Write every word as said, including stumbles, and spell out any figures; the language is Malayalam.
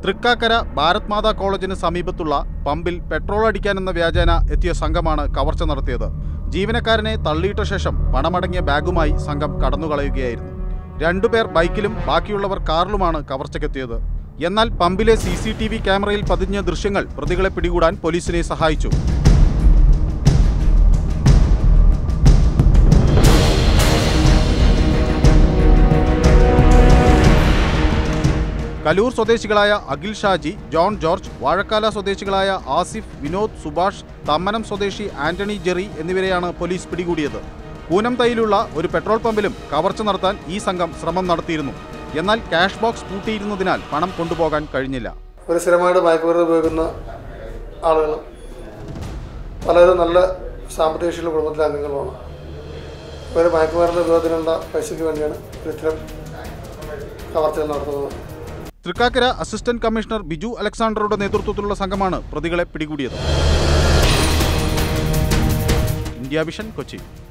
തൃക്കാക്കര ഭാരത് മാതാ കോളേജിന് സമീപത്തുള്ള പമ്പിൽ പെട്രോൾ അടിക്കാനെന്ന വ്യാജേന എത്തിയ സംഘമാണ് കവർച്ച നടത്തിയത്. ജീവനക്കാരനെ തള്ളിയിട്ട ശേഷം പണമടങ്ങിയ ബാഗുമായി സംഘം കടന്നുകളയുകയായിരുന്നു. രണ്ടുപേർ ബൈക്കിലും ബാക്കിയുള്ളവർ കാറിലുമാണ് കവർച്ചയ്ക്കെത്തിയത്. എന്നാൽ പമ്പിലെ C C T V camera പതിഞ്ഞ ദൃശ്യങ്ങൾ പ്രതികളെ പിടികൂടാൻ പോലീസിനെ സഹായിച്ചു. കലൂർ സ്വദേശികളായ അഖിൽ ഷാജി, ജോൺ ജോർജ്, വാഴക്കാല സ്വദേശികളായ ആസിഫ്, വിനോദ്, സുഭാഷ്, തമ്മനം സ്വദേശി ആന്റണി ജെറി എന്നിവരെയാണ് പോലീസ് പിടികൂടിയത്. കൂനംതൈയിലുള്ള ഒരു പെട്രോൾ പമ്പിലും കവർച്ച നടത്താൻ ഈ സംഘം ശ്രമം നടത്തിയിരുന്നു. എന്നാൽ ക്യാഷ് ബോക്സ് പൂട്ടിയിരുന്നതിനാൽ പണം കൊണ്ടുപോകാൻ കഴിഞ്ഞില്ല. ഒരു സ്ഥിരമായിട്ട് മയക്കുമരുന്ന് ഉപയോഗിക്കുന്ന ആളുകൾ പലരും നല്ല സാമ്പത്തിക ശേഷിയുള്ള കുടുംബത്തിലെ അംഗങ്ങളുമാണ്. ഒരു മയക്കുമരുന്ന് ഉപയോഗത്തിനുള്ള പൈസയ്ക്ക് വേണ്ടിയാണ് ഇത്തരം കവർച്ചകൾ നടത്തുന്നത്. തൃക്കാക്കര അസിസ്റ്റന്റ് കമ്മീഷണർ ബിജു അലക്സാണ്ടറുടെ നേതൃത്വത്തിലുള്ള സംഘമാണ് പ്രതികളെ പിടികൂടിയത്. India vision, Kochi.